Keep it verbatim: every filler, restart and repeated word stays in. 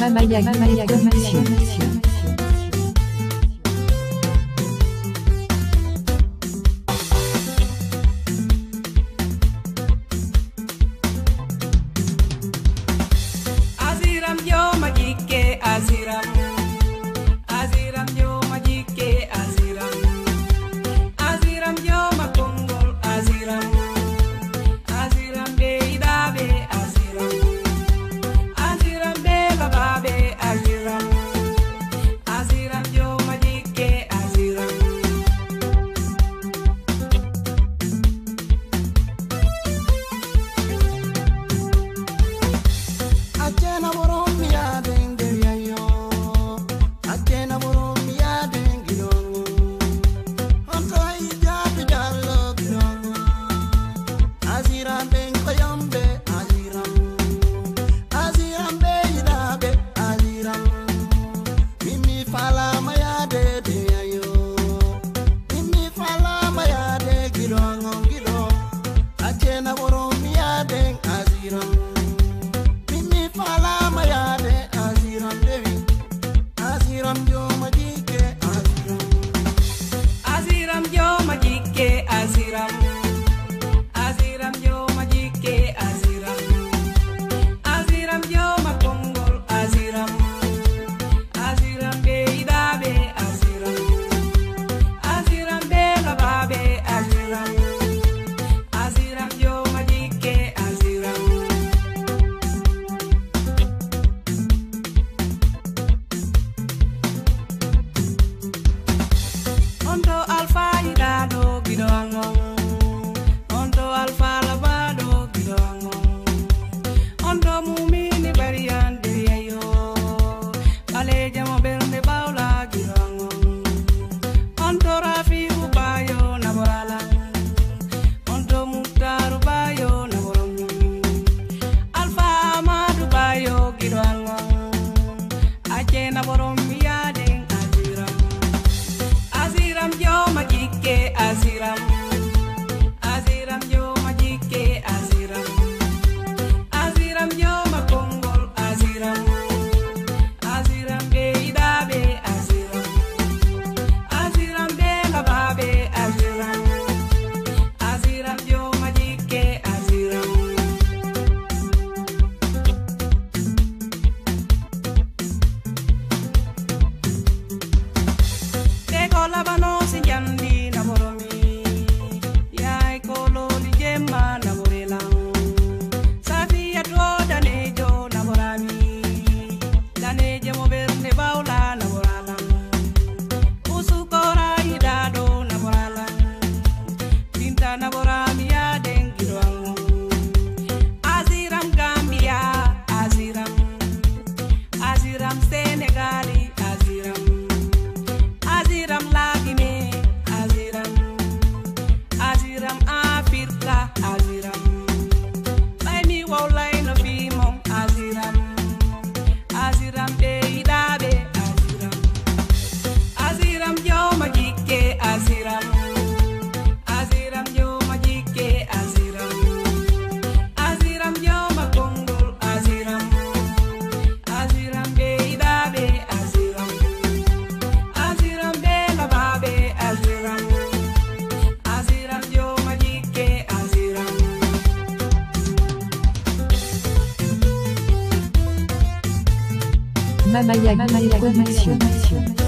Mamaya Mamaya Connection. Aziram yo majike aziram, aziram yo majike aziram, aziram yo makongol aziram, aziram be idabe aziram, aziram be bababe aziram, aziram yo majike aziram. Achena borom ya dengeriya yo, achena borom ya dengirong. Onto ijatu jalo girong. Aziram ben koyombe aziram, aziram be idabe aziram. Mimi fala maya de de yo, mimi fala maya de girong girong. Achena borom ya deng aziram. Fala mayade aziram devi, aziram yo majike aziram, Aziram yo majike aziram, aziram yo majike aziram, aziram yo makongol aziram, aziram be idabe aziram, aziram be bababe aziram, aziram yo majike aziram. Ondo alfa idado gidoango, ondo alfa labado gidoango, ondo mumini barian diriyo, bale jamo bernde baula gidoango, ondo rafi ubayo naborala, ondo mutaru bayo naborom, alfa amadu bayo gidoango, ache naborom yadeng aziram. Aziram yo majike aziram, aziram yo majike aziram, aziram yo makongol aziram, aziram be idabe aziram, aziram be bababe aziram, aziram yo majike aziram. Tego labano sinjandi naboromi, yai kolo li jemma naborelang, safiya do danejo naborami, danejo mo bernde baula naboralang, usukora idado naboralang, pinta naborami ya dengiroang, aziram Gambia aziram, aziram Senegali aziram. Aziram lagime, aziram, aziram Afrika, aziram. Baimi waulay no bimom, aziram, aziram de idabe, aziram, aziram yo majike, aziram, aziram yo majike, aziram, aziram yo makongol, aziram, aziram de idabe, aziram. Aziram be bababe aziram, aziram yo majike aziram. Mamaya Mamaya Connection.